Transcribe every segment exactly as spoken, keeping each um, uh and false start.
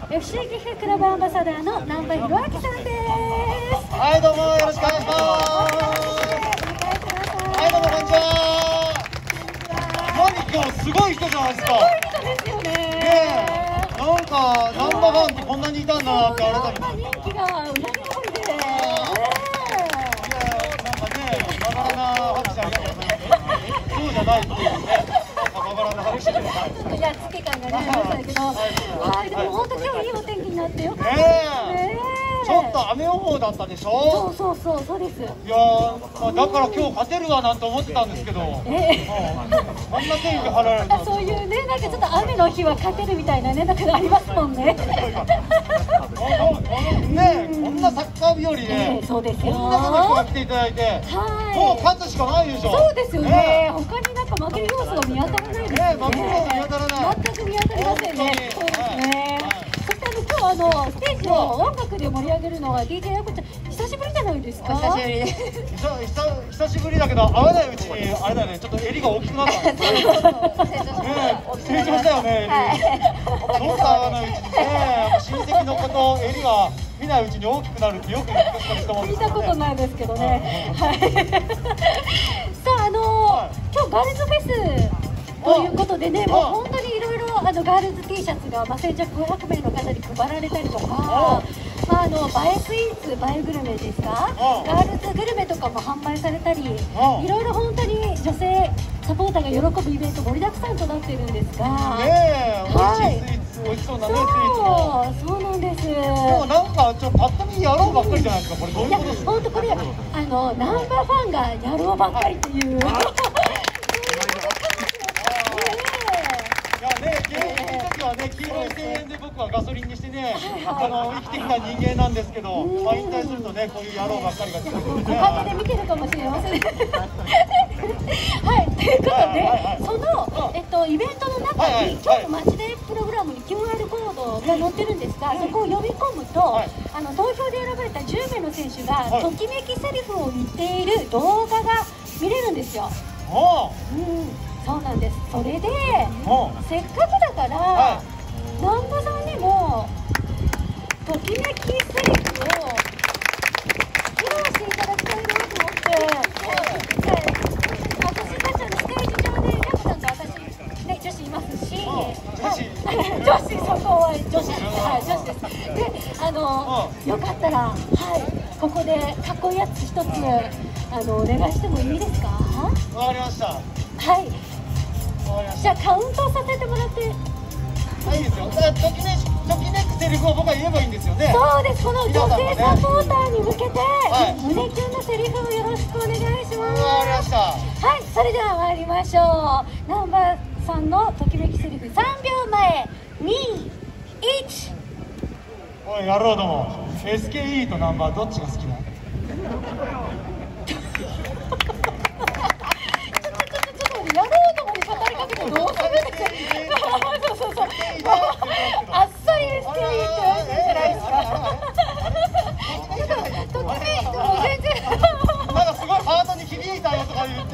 エフシー 岐阜クラブアンバサダーの南波弘明さんです。 はいどうもよろしくお願いします。はいどうもこんにちは。何今日すごい人じゃないですか。 すごい人ですよね。 ねえ、なんかナンバファンってこんなにいたんだなって改めて。 人気がうなぎ登りで。 いやなんかね、まがらな拍手ありがとうございます。そうじゃないっていうね。まがらな拍手じゃない。 ちょっとやっつけ感がねありましたけど、はい、でも本当今日いいお天気になってよかったですね。 ちょっと雨予報だったでしょ。 そうそうそうそうです。いやー、だから今日勝てるわなんて思ってたんですけど、ええ、こんな天気晴れられた。 そういうね、なんかちょっと雨の日は勝てるみたいなね、なんかありますもんね。 ね、こんなサッカー日和で、 そうですよ。 こんな方々が来ていただいて、もう勝つしかないでしょ。 そうですよね。他になんか負ける要素が見当たらないですね。 負ける要素見当たらない。 全く見当たりませんね。そうですね。そしてあの今日あのステージを音楽で盛り上げるのは ディージェー やこちゃん久しぶりじゃないですか。 久しぶりです。 久しぶりだけど会わないうちにあれだね、ちょっと襟が大きくなったんですね。成長したよね。どうか会わないうちにね、親戚の子と襟が見ないうちに大きくなるってよく聞いたことないですけどね。はい。さああの今日ガールズフェスということでね、もう本当にいろいろあのガールズ T シャツが、まあ、先着ごひゃくめいの方に配られたりとか、まあ、あの映えスイーツ、映えグルメですか、ガールズグルメとかも販売されたり、いろいろ本当に女性サポーターが喜ぶイベント盛りだくさんとなっているんですが、 ねえ、美味しいスイーツ、美味しそうなね、スイーツも。 そうなんです。 でもなんかちょっとパッと見やろうばっかりじゃないですか、これどういうことですか。 本当これあのナンバーファンがやろうばっかりっていう。 黄色い声援で僕はガソリンにしてね、あの生きてきた人間なんですけど、まあ、引退するとね、こういう野郎ばっかりが出てくるんで、 お金で見てるかもしれません。はい、ということで、その、えっと、イベントの中に、今日の街でプログラムに キューアール コードが載ってるんですが、そこを読み込むと、あの投票で選ばれたじゅうめいの選手が、ときめきセリフを言っている動画が見れるんですよ。うんそうなんです。それでせっかくだから、はい、南波さんにもときめきセリフを披露していただきたいなと思って、私たちのステージ上でヤコさんと私、ね、女子いますし、女子そこは女子です、はい、女子です。で、あのよかったら、はい、ここでかっこいいやつ一つあのお願いしてもいいですか。 わかりました。 はい。じゃあカウントさせてもらって。 はい、いいですよ。ときめき、ときめくセリフを僕は言えばいいんですよね。 そうです。この女性サポーターに向けて、はい、胸キュンのセリフをよろしくお願いします。 わかりました。 はい、それでは参りましょう。南波さんのときめきセリフさんびょうまえ、に、いち。 おい、やろうども。エスケーイー とナンバーどっちが好きなの？ やろうともに語りかけてどうするんですか。そうそうそう。あっさり エスケーイー って言われてるじゃないですか。ときめいても全然。 なんかすごいハートに響いたよとか言って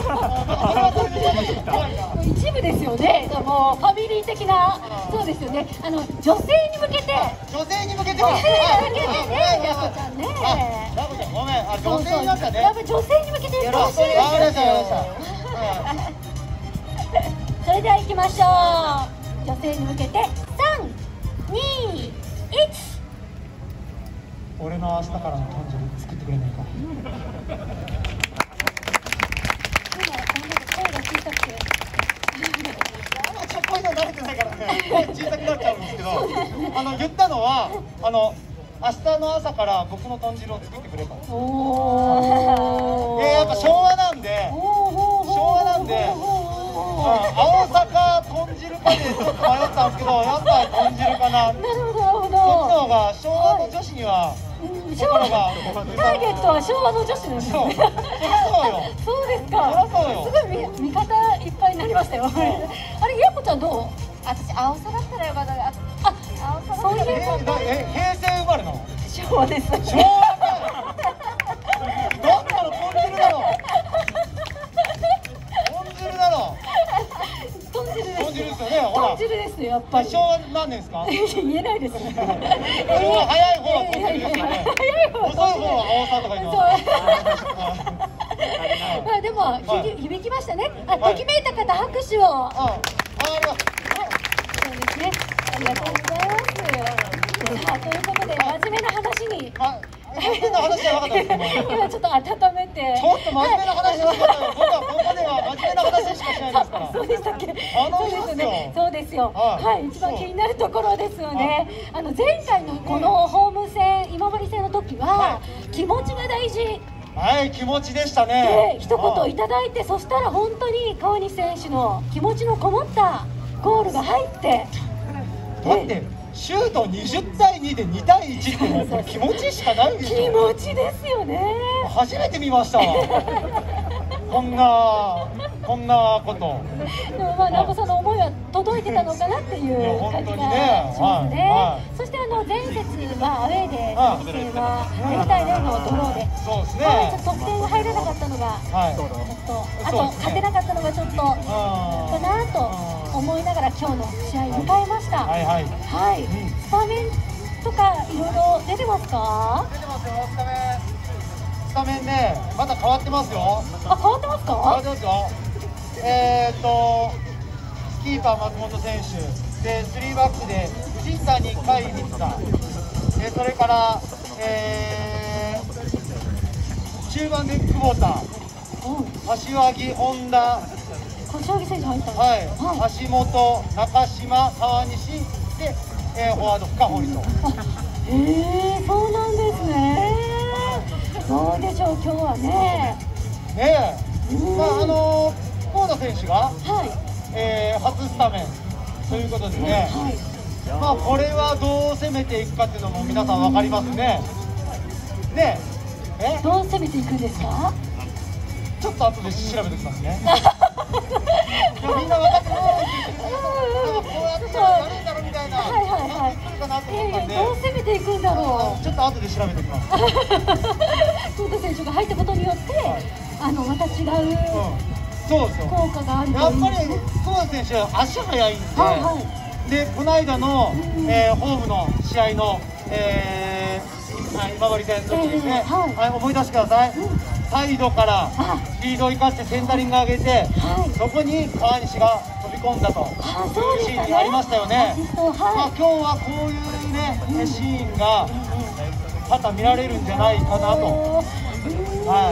る。一部ですよね。もうファミリー的な、そうですよね。あの女性に向けて。 女性に向けて。 女性に向けてね、ヤコちゃんね。 ヤコちゃんごめん、あ女性になったね。 やっぱ女性に向けてよろしいですよ。それでは行きましょう。女性に向けてさん、に、いち。 俺の明日からの豚汁作ってくれないか。 今声が小さくて。 ちょっと声が慣れてないからね、声小さくなっちゃうんですけど、あの言ったのはあの明日の朝から僕の豚汁を作ってくれた。おお。えやっぱ昭和なんで、昭和なんで。青坂豚汁かでちょっと迷ったんですけど、やっぱり豚汁かな。なるほどなるほど。 そっちの方が昭和の女子には心が。 ターゲットは昭和の女子なんですね。 そうよ。 そうですか。すごい味方いっぱいになりましたよ。あれヤコちゃんどう？ 私青さだったらよかった。あ、 あ、そういうえ平成生まれなの？ 昭和です。 昭和か。どんなの豚汁だろう。豚汁だろう。 豚汁です。 豚汁ですよね。ほら。 豚汁ですよ。 やっぱり。 決勝は何年ですか？ 言えないです。 早い方は飛んでるですかね。遅い方は青さとか言います。 まあでも響きましたね。あ、ときめいた方拍手を。 あ、ありがとう。 そうですね。ありがとうございます。さあということで真面目な話に。 真面目な話じゃなかったですね。 今ちょっと温めて。 ちょっと真面目な話してくださいよ。僕はここでは真面目な話しかしないですから。 そうでしたっけ？ そうですね。 そうですよ。はい、一番気になるところですよね。あの前回のこのホーム戦、今治戦の時は気持ちが大事。 はい、気持ちでしたね。 で、一言いただいて、そしたら本当に川西選手の気持ちのこもったゴールが入って。 だってシュートにじゅうたいにでにたいいちってもう気持ちしかないでしょ。 気持ちですよね。 初めて見ましたこんなこんなこと。 でもまあ直子さんの思いは届いてたのかなっていう感じがしますね。そしてあの前節はアウェーで得点はゼロたいゼロのドローで、 そうですね。 ちょっと得点が入らなかったのがちょっと、あと勝てなかったのがちょっとかなと思いながら今日の試合を迎えました。 はいはい。 はい。スタメンとかいろいろ出てますか？ 出てますよ。スタメン。スタメンね、まだ変わってますよ。 あ、変わってますか？ 変わってますよ。えーっとキーパー松本選手でスリーバックで藤谷海光さん。でそれからえー、中盤で久保田、柏木本田。 柏木選手入ったんです。 はい、橋本、中島、川西で、えー、フォワード深堀と。 へえ、そうなんですね。どうでしょう今日はね。 ねえ、まああの幸田選手が、 はい、 えー、初スタメンということでね。はい、まあこれはどう攻めていくかっていうのも皆さん分かりますね。ねえ、 どう攻めていくんですか？ ちょっと後で調べてきますね。みんな分かってます。こうやってやるんだろうみたいな。はいはいはい。 どう攻めていくんだろう。 ちょっと後で調べてきます。 幸田選手が入ったことによって、あのまた違うそうですよ。 効果がある。 やっぱり幸田選手足速いんで、でこの間のえホームの試合のえ今治戦の時ですね。はい、思い出してください。サイドからスピードを生かしてセンタリング上げて、はい、そこに川西が飛び込んだというシーンがありましたよね。まあ今日はこういうねシーンがまた見られるんじゃないかなと。はい。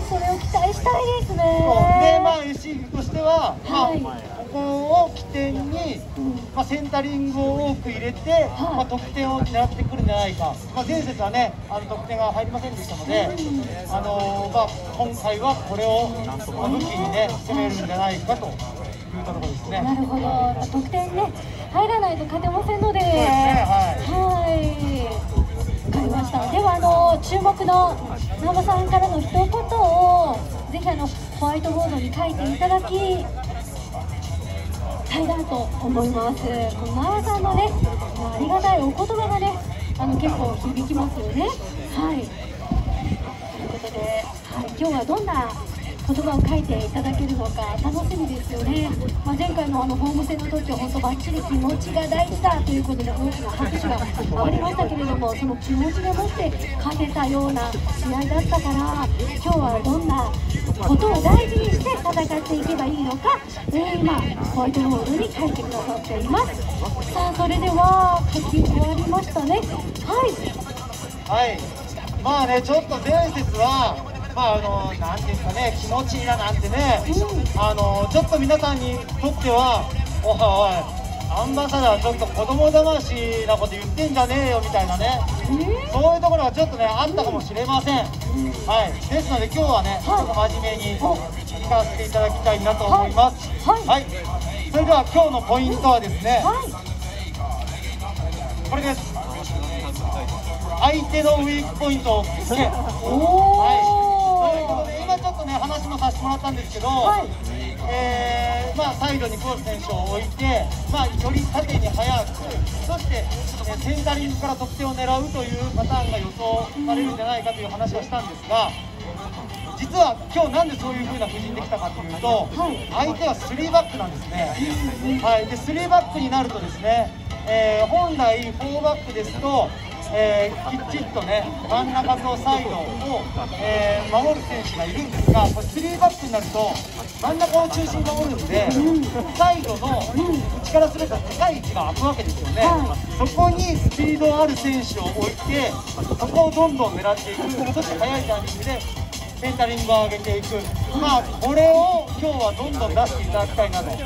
それを期待したいですね。 で、まあエシーとしては、はい、まあここを起点に、まあセンタリングを多く入れて、はい、まあ得点を狙ってくるんじゃないか。まあ前節はね、あの得点が入りませんでしたので、あのー、まあ今回はこれを武器にね攻めるんじゃないかというところですね。 なるほど。得点ね入らないと勝てませんので。そうですね。はい。 はい。わかりました。ではあの注目の直子さんからの一言をぜひあのホワイトボードに書いていただきたいなと思います。この直子さんのね、ありがたいお言葉がね、あの結構響きますよね。はい。ということで、はい、今日はどんな言葉を書いていただけるのか楽しみですよね。まあ、前回のあのホーム戦の時は本当バッチリ気持ちが大事だということで大きな拍手が回りましたけれども、その気持ちを持って勝てたような試合だったから、今日はどんなことを大事にして戦っていけばいいのか、えー、今ホワイトボードに書いてくださっています。さあそれでは書き終わりましたね。 はい、はい、まあね、ちょっと前節はまああのなんていうんですかね、気持ちいいななんてね、うん、あのちょっと皆さんにとってはおいおいアンバサダーちょっと子供騙しなこと言ってんじゃねえよみたいなね、えー、そういうところがちょっとねあったかもしれません。うん、はい、ですので今日はね、はい、ちょっと真面目に聞かせていただきたいなと思います。はい、はい、それでは今日のポイントはですね、はい、これです。相手のウィークポイントをつけ、はいということで今ちょっとね話もさせてもらったんですけど、はい、えー、まあサイドに久保田選手を置いて、まあより縦に速く、そして、ね、センタリングから得点を狙うというパターンが予想されるんじゃないかという話をしたんですが、 実は今日なんでそういう風な布陣できたかというと、 はい、 相手はスリーバックなんですね。はい、でスリーバックになるとですね、えー、本来フォーバックですと、えー、きっちりとね真ん中とサイドを、えー、守る選手がいるんですが、これスリーバックになると真ん中を中心に守るんで、サイドの内からすると高い位置が空くわけですよね。そこにスピードある選手を置いて、そこをどんどん狙っていく、そして速いタイミングでセンタリングを上げていく、まあこれを今日はどんどん出していただきたいなと。はい。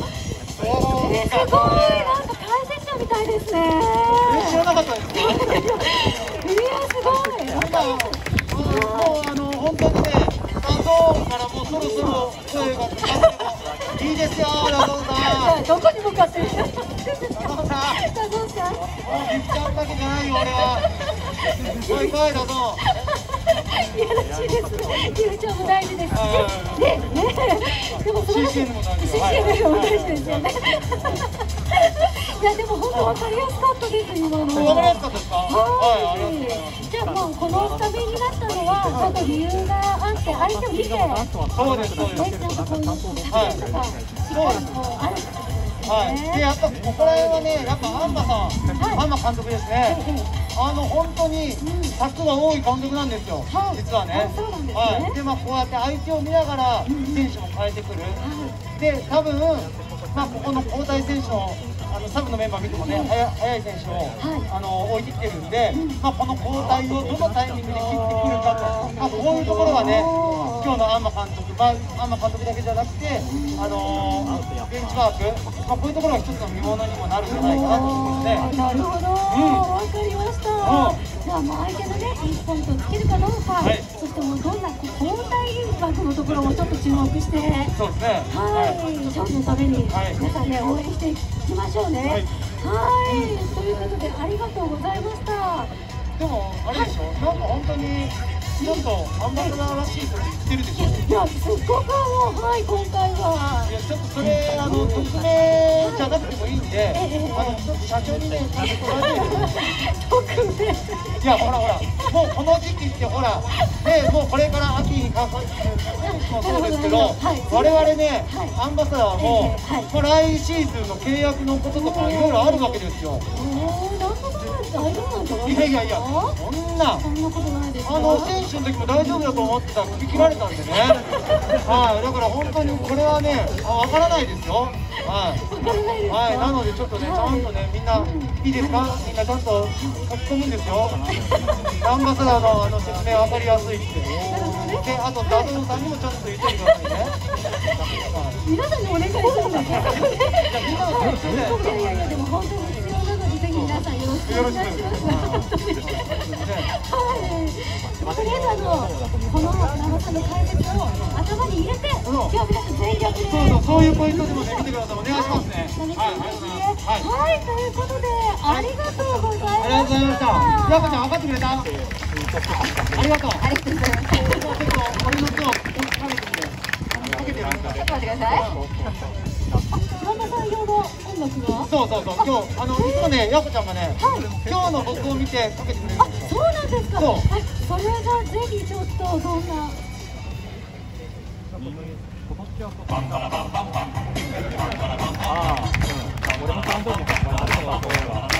すごい、なんか解説者みたいですね。 知らなかったですか？いや、 すごい。 もうあの本当にね、スタンドからもうそろそろ声がかかってもいいですよ、ラゾンさん。 どこに向かってる？ラゾンさん。 ラゾンさん。もうビッちゃんだけじゃないよ、俺は。来い来い、ラゾン。 よろしいです。ゆうちゃんも大事です。ね、ね、でもその シーシーエヌ も大事ですよね。いやでも本当わかりやすかったです、今の。 わかりやすかったですか？ はい。じゃあもうこのスタメンになったのはちょっと理由があって相手を見て。 そうですそうです。 なんかこういうはい。そうある。 はい。でやっぱここら辺はね、やっぱアンマさん、アンマ監督ですね。あの本当に策が多い監督なんですよ。実はね。はい。でまあこうやって相手を見ながら選手も変えてくる。で多分まあここの交代選手のあのサブのメンバー見てもね、速速い選手を、はい、あの置いてきてるんで、うん、まあこの交代をどのタイミングで切ってくるかと、まあ、こういうところがね、今日の安間監督、まあ、安間監督だけじゃなくて、あのー、ベンチワーク、まあ、こういうところが一つの見物にもなるんじゃないかなと思いますね。 なるほど、わ、うん、かりました。うん、じゃあもう相手のね、いいポイントをつけるかどうか、はい、そしてもうどんな交代枠のところもちょっと注目して、 そうですね。 はい、勝利のために皆さんね、応援していきましょうね。はい、はい、ということでありがとうございました。 でもあれでしょ、なんか本当にちょっとアンバサダーらしいこと言ってるでしょ。 いや、すっごくもう、はい、今回は。 いや、ちょっとそれあの匿名じゃなくてもいいんで、あのちょっと社長にね、ちゃんと取られる。 匿名。 いや、ほらほら、もうこの時期ってほら、ね、もうこれから秋にかかる選手もそうですけど、我々ね、アンバサダーも、もう来シーズンの契約のこととかいろいろあるわけですよ。 大丈夫なんじゃないいやいやいや、そんな、 そんなことないです。 あの選手の時も大丈夫だと思ってたら首切られたんでね。はい、だから本当にこれはね、あ、わからないですよ。はい。はい、なのでちょっとね、ちゃんとね、みんないいですか？みんなちゃんと書き込むんですよ。アンバサダーのあの説明わかりやすいって。で、あとダゾンさんにもちゃんと言ってくださいね。 皆さんにお願いしますね。 いや、みんなのそうですよね。 いやいや、でも本当に必要なので、ぜひ皆さんよろしくお願いします。はい。とりあえずあのこの長さの解説を頭に入れて、今日皆さん全力で。 そうそう、そういうポイントでもね、見てください。お願いしますね。 はい、はい、ということでありがとうございました。 ありがとうございました。やこちゃん分かってくれた？ありがとう。 ありがとうございます。 ちょっと俺の今日かけてみて。かけてる。 ちょっと待ってください。 旦那さん用の音楽は？ そうそうそう。今日あのいつもね、やこちゃんがね、今日の僕を見てかけてくれるんですよ。 そうなんですか。 そう。 それがぜひちょっとどんな。 ああ、俺も誕生日だからそうだそういえば。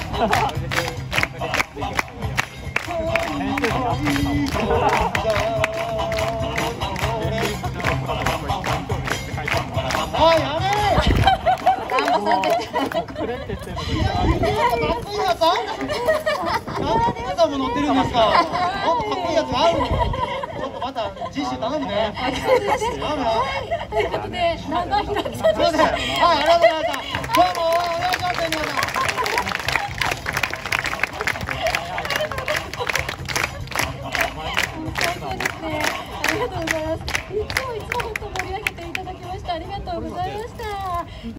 あ、やめー。 頑張ってくれって言ってるのといや、かっこいいやつあるんですよ。なんで皆さんも乗ってるんですか。もっとかっこいいやつがあるの。ちょっとまた次週頼むね。 はい、ということで、長平さん。 すみません。はい、ありがとうございました。今日もお願いします、皆さん。 最高ですね。ありがとうございます。いつもいつも本当盛り上げていただきましてありがとうございました。